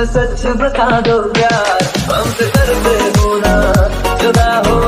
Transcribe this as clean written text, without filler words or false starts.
सच बता दो प्यार हमसे करते हो ना जुदा हो